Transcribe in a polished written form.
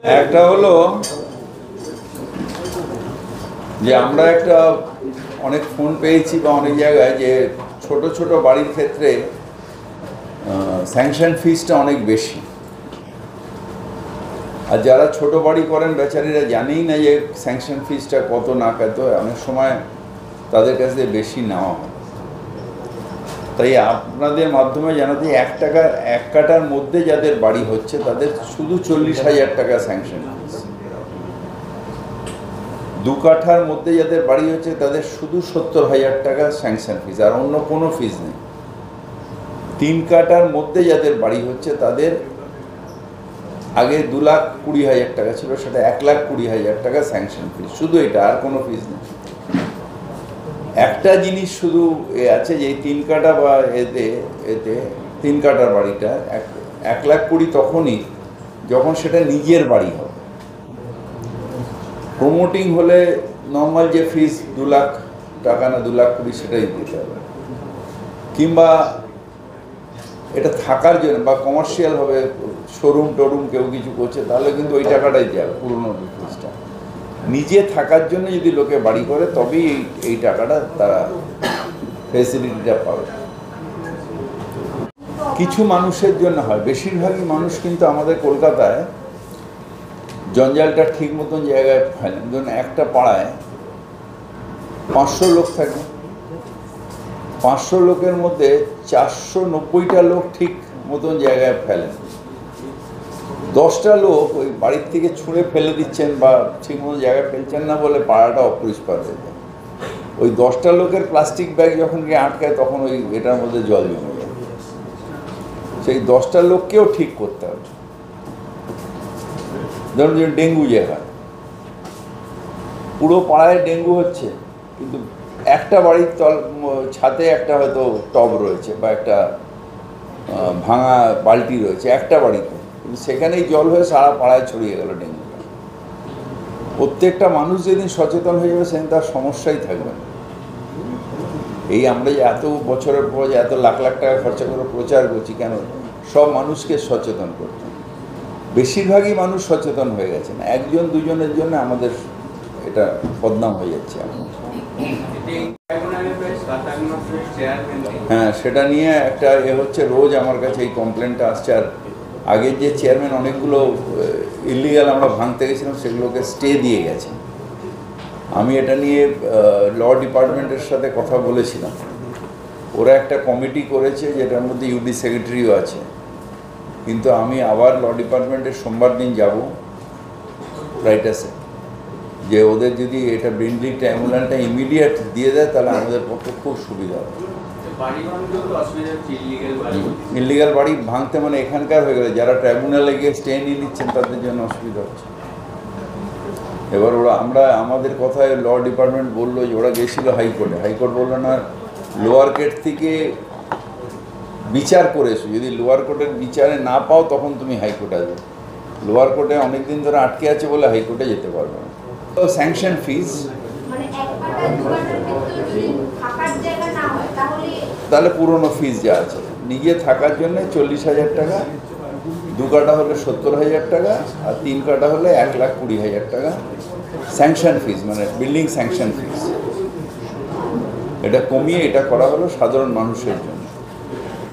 একটা হলো যে আমরা একটা অনেক ফোন পেয়েছি বা অনেক জায়গায় যে ছোট ছোট বাড়ির ক্ষেত্রে স্যাংশন ফিসটা অনেক বেশি, আর যারা ছোট বাড়ি করেন বেচারিরা জানেই না যে স্যাংশন ফিসটা কত না কত, অনেক সময় তাদের কাছ থেকে বেশি নেওয়া হয়। তাই আপনাদের মাধ্যমে জানাতে 1 কাঠার মধ্যে যাদের বাড়ি হচ্ছে তাদের শুধু 40,000 টাকা স্যাংশন ফিস, 2 কাঠার মধ্যে যাদের বাড়ি হচ্ছে তাদের শুধু 70,000 টাকা স্যাংশন ফিস, আর অন্য কোনো ফিস নেই। 3 কাঠার মধ্যে যাদের বাড়ি হচ্ছে তাদের আগে 2,20,000 টাকা ছিল, সেটা 1,20,000 টাকা স্যাংশন ফিস, শুধু এটা, আর কোনো ফিস নেই। একটা জিনিস শুধু আছে যে 3 কাঠা বা এতে 3 কাঠার বাড়িটা 1,20,000 তখনই যখন সেটা নিজের বাড়ি হবে। প্রমোটিং হলে নর্মাল যে ফিস 2 লাখ টাকা না 2,20,000 সেটাই দিতে হবে, কিংবা এটা থাকার জন্য বা কমার্শিয়াল হবে, শোরুম টোরুম কেউ কিছু করছে, তাহলে কিন্তু ওই টাকাটাই যাবে পুরনো ফিসটা। নিজে থাকার জন্য যদি লোকে বাড়ি করে তবেই এই টাকাটা তারা ফেসিলিটিটা পাবে। কিছু মানুষের জন্য হয়, বেশিরভাগই মানুষ কিন্তু আমাদের কলকাতায় জঞ্জালটা ঠিক মতন জায়গায় ফেলেন। ধরুন একটা পাড়ায় 500 লোক থাকে, 500 লোকের মধ্যে 490টা লোক ঠিক মতন জায়গায় ফেলেন, 10টা লোক ওই বাড়ির থেকে ছুঁড়ে ফেলে দিচ্ছেন বা ঠিক মতো জায়গায় ফেলছেন না বলে পাড়াটা অপরিষ্কার হয়ে যায়। ওই 10টা লোকের প্লাস্টিক ব্যাগ যখন গিয়ে আটকায় তখন ওই এটার মধ্যে জল জমে যায়। সেই 10টা লোককেও ঠিক করতে হবে। ধরুন যে ডেঙ্গু যে হয়, পুরো পাড়ায় ডেঙ্গু হচ্ছে, কিন্তু একটা বাড়ির ছাদে একটা হয়তো টব রয়েছে বা একটা ভাঙা বালতি রয়েছে একটা বাড়িতে, কিন্তু সেখানেই জল হয়ে সারা পাড়ায় ছড়িয়ে গেল ডেঙ্গুটা। প্রত্যেকটা মানুষ যেদিন সচেতন হয়ে যাবে সেদিন তার সমস্যাই থাকবে না। এই আমরা যে এত বছরের পর যে এত লাখ লাখ টাকা খরচা করে প্রচার করছি, কেন? সব মানুষকে সচেতন করতে। বেশিরভাগই মানুষ সচেতন হয়ে গেছেন, 1 জন 2 জনের জন্য আমাদের এটা বদনাম হয়ে যাচ্ছে এখন। হ্যাঁ, সেটা নিয়ে একটা হচ্ছে, রোজ আমার কাছে এই কমপ্লেনটা আসছে। আর আগের যে চেয়ারম্যান অনেকগুলো ইলিগাল আমরা ভাঙতে গেছিলাম, সেগুলোকে স্টে দিয়ে গেছে। আমি এটা নিয়ে ল ডিপার্টমেন্টের সাথে কথা বলেছিলাম, ওরা একটা কমিটি করেছে যেটার মধ্যে ইউডি সেক্রেটারিও আছে, কিন্তু আমি আবার ল ডিপার্টমেন্টের সোমবার দিন যাব রাইটাসে, যে ওদের যদি এটা ব্রেন্ডিংটা অ্যাম্বুলেন্সটা ইমিডিয়েট দিয়ে দেয় তাহলে আমাদের পক্ষে খুব সুবিধা হবে। ইলিগাল বাড়ি ভাঙতে মানে এখানকার হয়ে গেলে যারা ট্রাইব্যুনালে গিয়ে স্টে নিয়ে নিচ্ছেন তাদের জন্য অসুবিধা হচ্ছে। এবার আমাদের কথায় ল ডিপার্টমেন্ট বললো যে ওরা গেছিলো হাইকোর্টে, হাইকোর্ট বললো না, লোয়ার কোর্ট থেকে বিচার করে এসো, যদি লোয়ার কোর্টের বিচারে না পাও তখন তুমি হাইকোর্টে আসবে। লোয়ার কোর্টে অনেকদিন ধরে আটকে আছে বলে হাইকোর্টে যেতে পারবে না। তো স্যাংশন ফিস তাহলে পুরনো ফিস যা আছে, নিজে থাকার জন্য 40,000 টাকা, 2 কাঠা হলে 70,000 টাকা, আর 3 কাঠা হলে 1,20,000 টাকা স্যাংশন ফিস, মানে বিল্ডিং স্যাংশন ফিস। এটা কমিয়ে এটা করা হলো সাধারণ মানুষের জন্য।